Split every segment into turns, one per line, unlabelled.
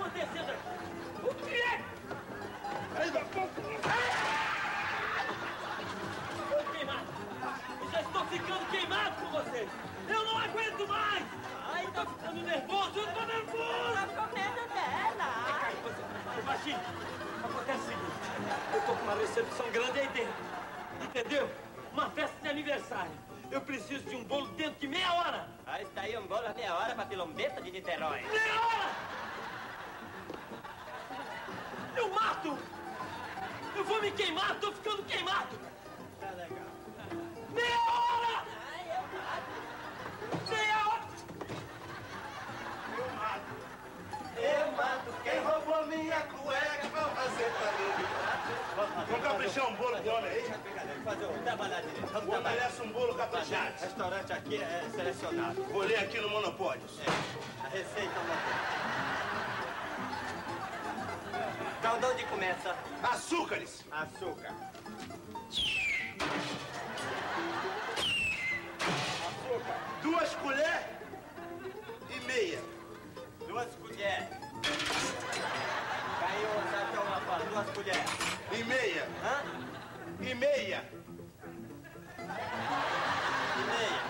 acontecendo aqui? O que é? Estou queimado. Eu já estou ficando queimado com vocês. Eu não aguento mais. Ai, tô ficando nervoso. Eu tô nervoso.
Tá com medo dela.
Baixinho, acontece o seguinte. Eu tô com uma recepção grande aí dentro. Entendeu? Uma festa de aniversário. Eu preciso de um bolo dentro de meia hora.
Ah, está aí um bolo a meia hora pra Pilombeta de Niterói.
Meia hora! Eu mato! Eu vou me queimar, tô ficando queimado!
Tá legal.
Meia hora!
Ai, eu mato.
Meia hora!
Eu mato quem roubou minha cueca, vamos fazer pra mim. Vamos caprichar um bolo pro homem aí?
Fazer um trabalhar direito. Vamos
O homem
trabalhar.
merece um bolo
O
caprichado.
restaurante aqui é selecionado.
Vou ler aqui no Monopólio.
A receita Então, de onde começa?
Açúcares.
Açúcar.
Duas colheres e meia.
2 colheres. Caiu, sabe que é uma fala? 2 colheres.
E meia.
Hã?
E meia.
E meia.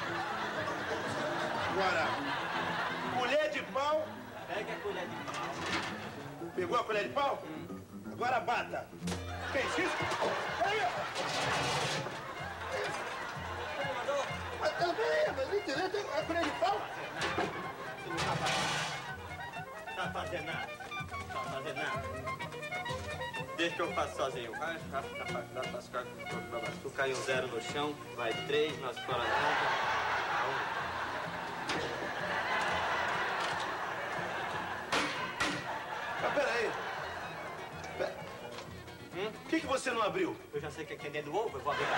Agora, colher de pau.
Pega a colher de pau.
Pegou a colher de pau? Agora bata. Que isso? Aí,
Como mandou?
mas não direito a colher de pau?
Tá fazendo nada. Tá fazendo nada. Deixa que eu faço sozinho. Tu caiu 0 no chão, vai 3, nós fora nada.
Mas peraí. Por que você não abriu?
Eu já sei que aqui é dentro do ovo, eu vou abrir.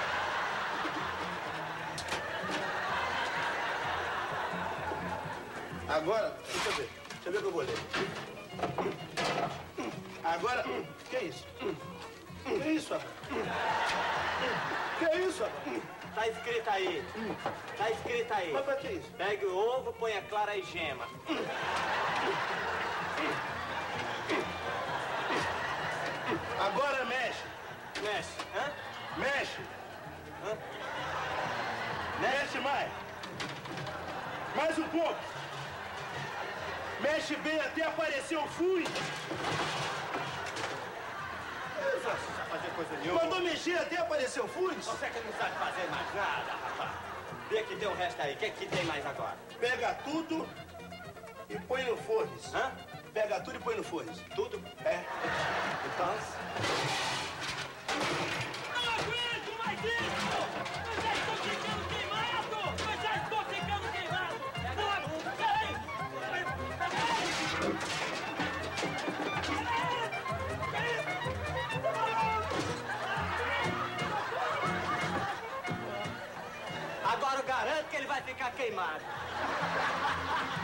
Agora, deixa eu ver o que eu vou ler. Agora, que é isso? Que é isso, rapaz? Que é isso, rapaz?
Tá escrito aí. Tá escrito aí.
Mas pra que isso?
Pegue o ovo, põe a clara e gema.
Agora mexe.
Mexe. Hã?
Mexe.
Hã?
Mexe mais. Mais um pouco. Mexe bem até aparecer o fui.
Não precisa fazer coisa nenhuma.
Mandou mexer até aparecer o fui?
Você que não sabe fazer mais nada, rapaz. Vê que tem o resto aí. O que tem mais agora?
Pega tudo e põe no forno.
Hã?
Pega tudo e põe no forno.
Tudo?
É.
Então...
Não aguento mais isso! Eu já estou ficando queimado! Eu já estou ficando queimado! Peraí!
Agora eu garanto que ele vai ficar queimado.